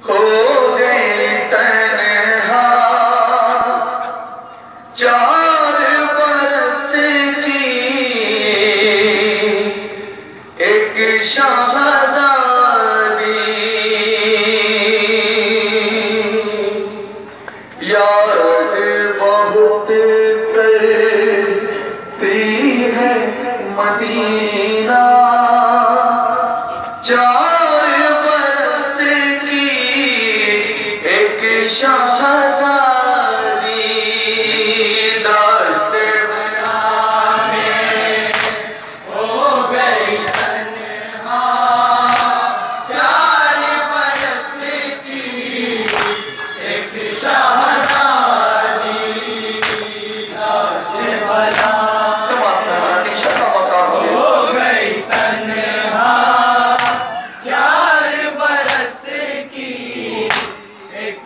ہو گئی تنہا 4 برس کی ایک شہزادی یاد بہت کرتی ہے مدینہ 4 برس کی ایک شہزادی داشت بنانے ہو گئی تنہا 4 برس کی ایک شہزادی داشت بنانے ہو گئی تنہا 4 برس کی ایک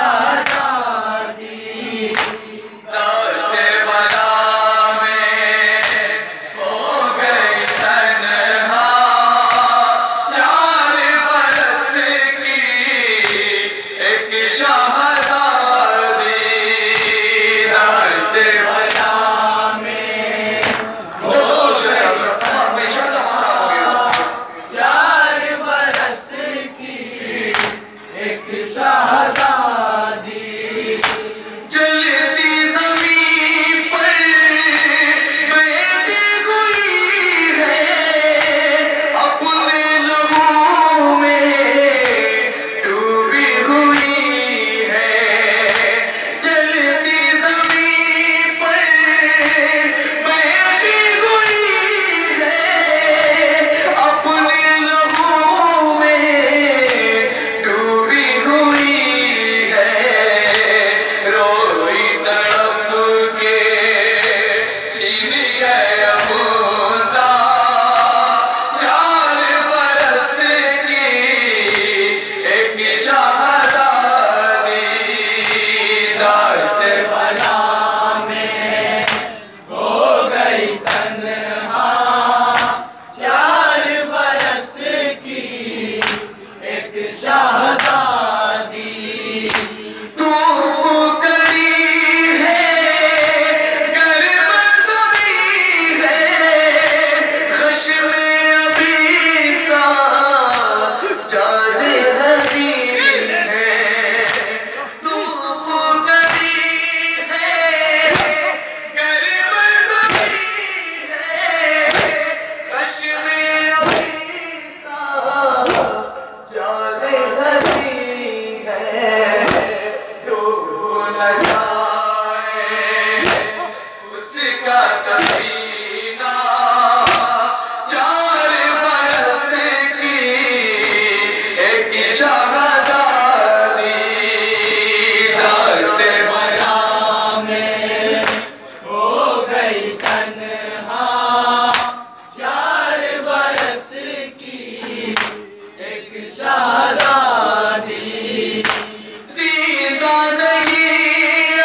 شہزادی داشت بنا میں ہو گئی تنہا 4 برس کی ایک شہزادی داشت بنا میں ہو گئی 4 برس کی ایک شہزادی چلتی زمین پر بیٹھی ہوئی ہے اپنے لبوں میں ڈوبی ہوئی ہے چلتی زمین پر بیٹھی ہوئی ہے اپنے لبوں میں ڈوبی ہوئی ہے روئی تڑپ کے سینے گیا ہوتا 4 برس کی ایک شہزادی داشت بنا میں ہو گئی تنہا 4 برس کی ایک شہزادی تو کڑی ہے گرم زمین ہے خشم ابھی سا جان حزین ہے تو کڑی ہے گرم زمین ہے خشم ابھی سا جان حزین ہے جو نہ جائے اس کا سفینہ 4 برس کی ایک شہزادی داشت بنا میں ہو گئی تنہا 4 برس کی ایک شہزادی زندہ نہیں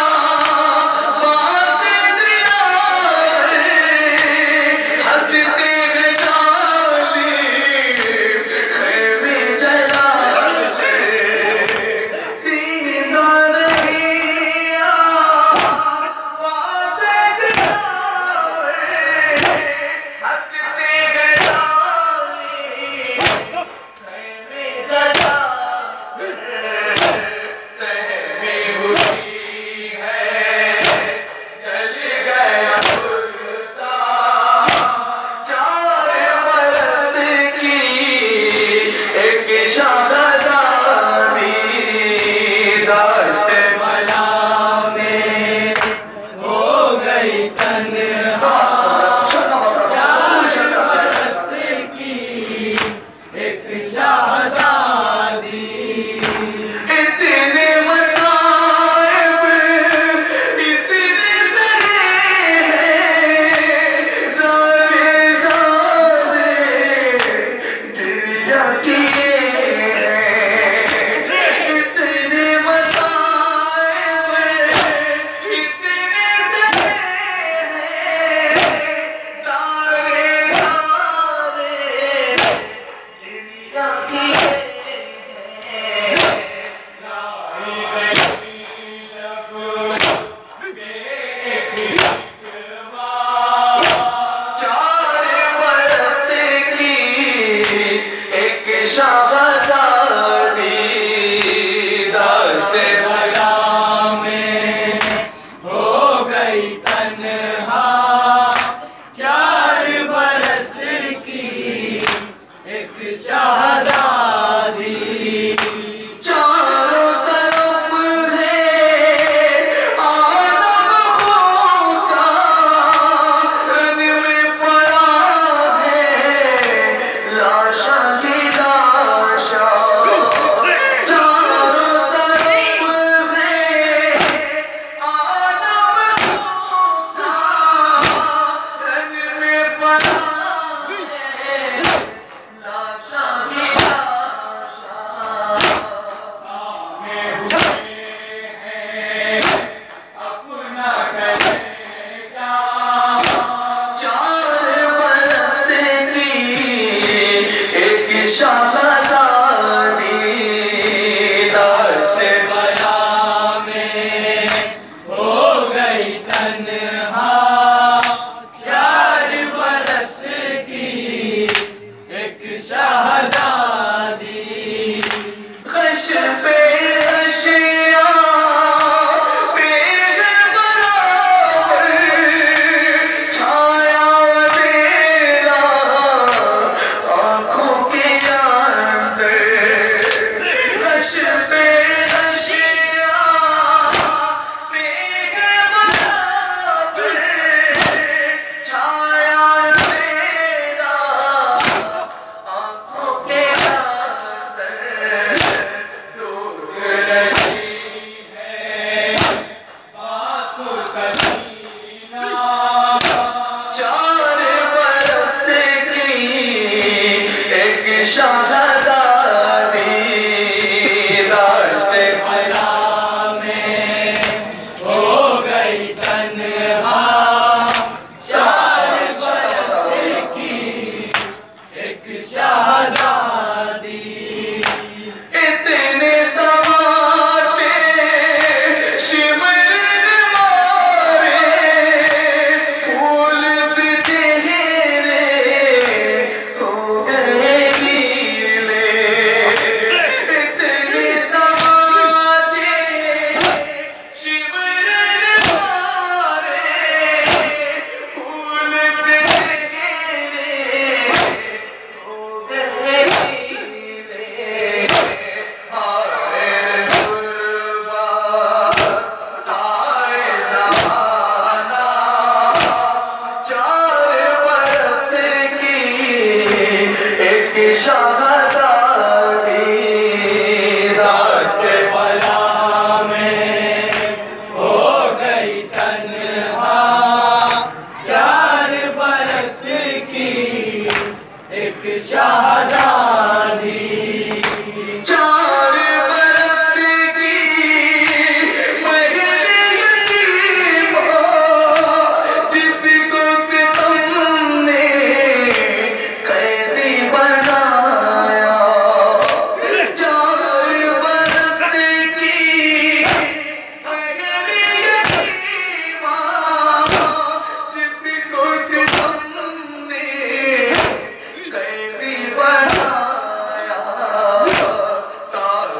آباد دلائے ہنستے بجالی خیمے جلاتے زندہ نہیں آباد دلائے ہنستے بجالی خیمے جلاتے سہمی ہوئی ہے جل گیا بھولتا 4 برس کی ایک شہزادی داشت بنا میں ہو گئی تنہا 4 برس کی ایک شہزادی اتنے مصائب اتنے سرے ہیں سارے سارے گریہ کیے ہیں اتنے مصائب اتنے سرے ہیں سارے سارے گریہ کیے ہیں شہزادی دست بلا میں ہو گئی تنہا 4 برس کی ایک شہزادی چاروں طرف ہے عالم خوں کا رن میں پڑا ہے لاشا ہی لاشا چاروں طرف ہے عالم خوں کا رن میں پڑا ہے لاشا ہی لاشا اپنا کلیجہ 4 برس کی ایک شہزادی دست بلا میں ہو گئی تنہا 4 برس کی ایک شہزادی خش پہ اشیا پیغ برابر چھایا تیرا آنکھوں کے اندر خش پہ اشیا پیغ برابر چھایا تیرا آنکھوں کے اندر ڈوب رہی ہے بات کبینہ 4 برس کی ایک شہزادی دست بلا میں ہو گئی تنہا 4 برس کی ایک شہزادی اتنے تماچے شمرن مارے پھول سے چہرے ہو گئے گیلے اتنے تماچے شمرن مارے پھول سے چہرے ہو گئے گیلے ہائے غربت ہائے زمانہ 4 برس کی ایک شہزادی دست بلا میں ہو گئی تنہا 4 برس کی ایک شہزادی 4 برس کی مہر یتیم جس کو ستم نے قیدی بنایا 4 برس کی مہر یتیم جس کو ستم نے قیدی بنایا ساس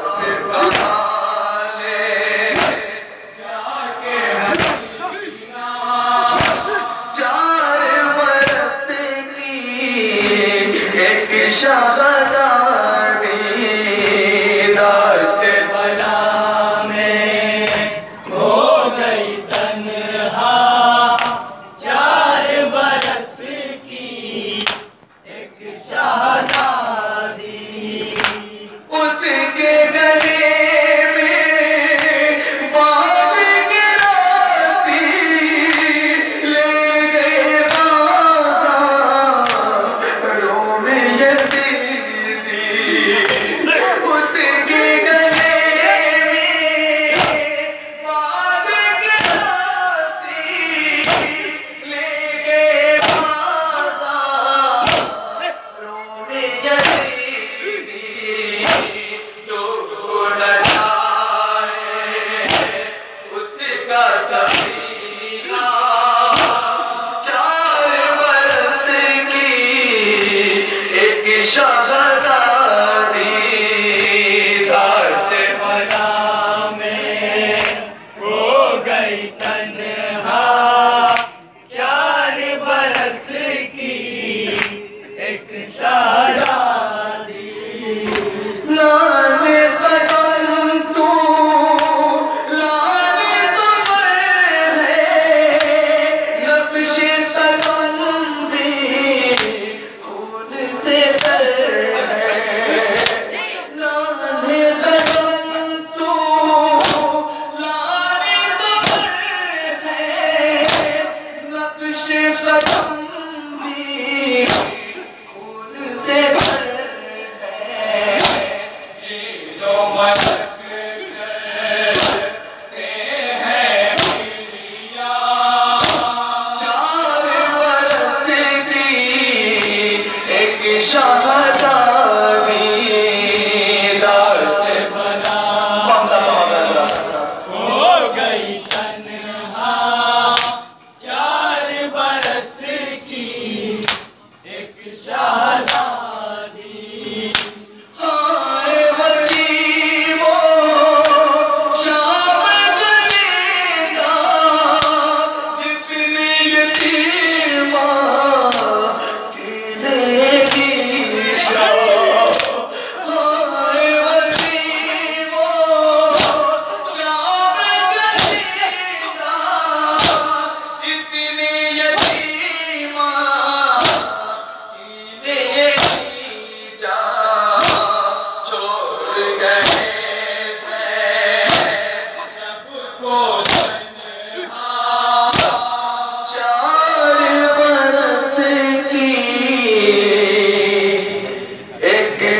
کمالے جا کے حسینہ 4 برس کی ایک شہزادی دست بلا میں ہو گئی تنہا 4 برس کی ایک شہزادی اس کے گلے میں باد گراتی لے گئے بازار روم یزیدی اس کے گلے میں باد گراتی لے گئے بازار روم یزیدی لوگ لٹائے اس کا سفینہ 4 برس کی ایک شہزادی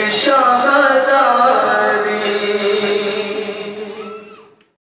شاہ